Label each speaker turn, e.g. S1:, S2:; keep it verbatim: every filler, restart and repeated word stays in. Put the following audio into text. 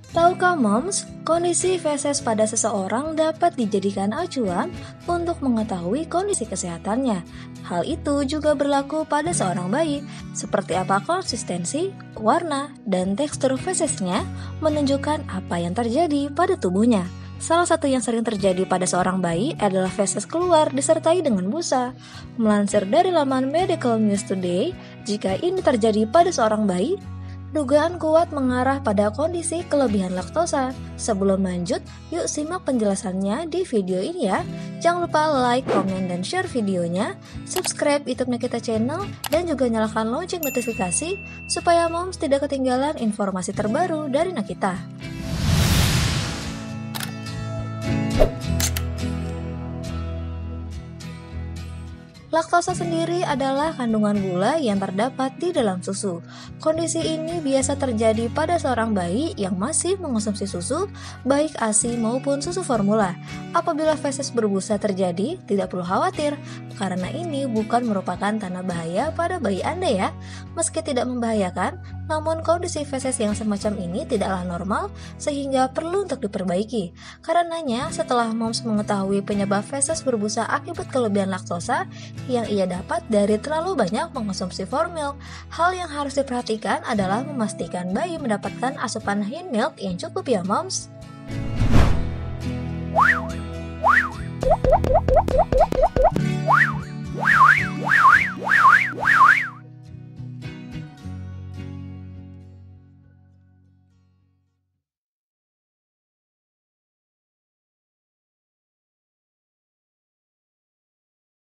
S1: Tahukah moms, kondisi feses pada seseorang dapat dijadikan acuan untuk mengetahui kondisi kesehatannya. Hal itu juga berlaku pada seorang bayi, seperti apa konsistensi, warna, dan tekstur fesesnya menunjukkan apa yang terjadi pada tubuhnya. Salah satu yang sering terjadi pada seorang bayi adalah feses keluar disertai dengan busa. Melansir dari laman Medical News Today, jika ini terjadi pada seorang bayi, dugaan kuat mengarah pada kondisi kelebihan laktosa. Sebelum lanjut, yuk simak penjelasannya di video ini ya. Jangan lupa like, komen, dan share videonya, subscribe YouTube Nakita Channel, dan juga nyalakan lonceng notifikasi supaya moms tidak ketinggalan informasi terbaru dari Nakita. Laktosa sendiri adalah kandungan gula yang terdapat di dalam susu. Kondisi ini biasa terjadi pada seorang bayi yang masih mengonsumsi susu, baik A S I maupun susu formula. Apabila feses berbusa terjadi, tidak perlu khawatir, karena ini bukan merupakan tanda bahaya pada bayi Anda ya. Meski tidak membahayakan, namun kondisi feses yang semacam ini tidaklah normal, sehingga perlu untuk diperbaiki. Karenanya, setelah moms mengetahui penyebab feses berbusa akibat kelebihan laktosa yang ia dapat dari terlalu banyak mengonsumsi formil, hal yang harus diperhatikan adalah memastikan bayi mendapatkan asupan hind milk yang cukup ya moms.